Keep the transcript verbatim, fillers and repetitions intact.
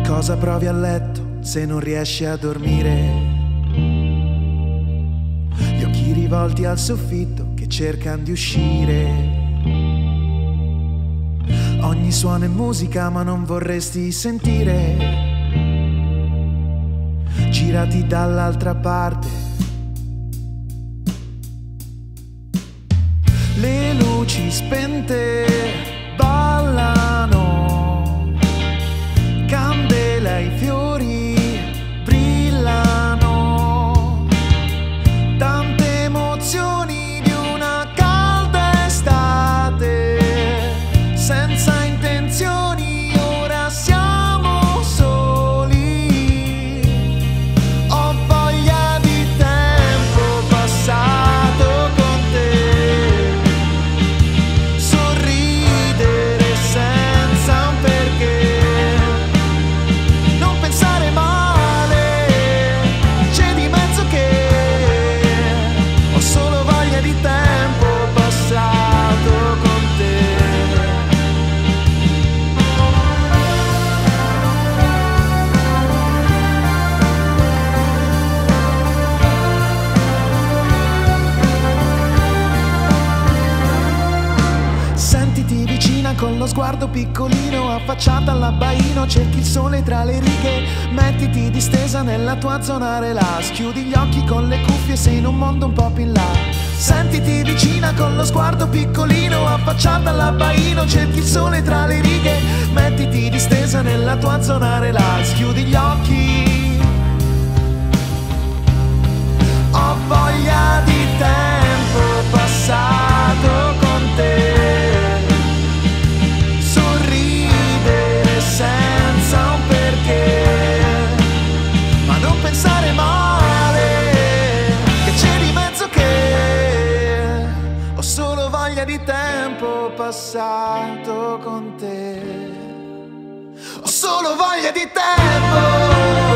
Cosa provi a letto se non riesci a dormire? Gli occhi rivolti al soffitto che cercano di uscire. Ogni suono è musica ma non vorresti sentire. Girati dall'altra parte. Le luci spente ballano, candela e i fiori brillano, tante emozioni di una calda estate, senza intenzioni, ora siamo soli. Ho voglia di tempo passato con te, sorridere senza un perché, non pensare male, c'è di mezzo che ho solo voglia di tempo passato con te. Sentiti vicina con lo sguardo piccolino, affacciata all'abbaino, cerchi il sole tra le righe, mettiti distesa nella tua zona relax, chiudi gli occhi con le cuffie, sei in un mondo un po' più in là. Sentiti vicina con lo sguardo piccolino, affacciata all'abbaino, cerchi il sole tra le righe, mettiti distesa nella tua zona relax, chiudi gli occhi. Ho voglia di tempo passato con te, sorridere senza un perché, ma non pensare male, che c'è di mezzo che ho solo voglia di tempo passato con te. Ho solo voglia di tempo.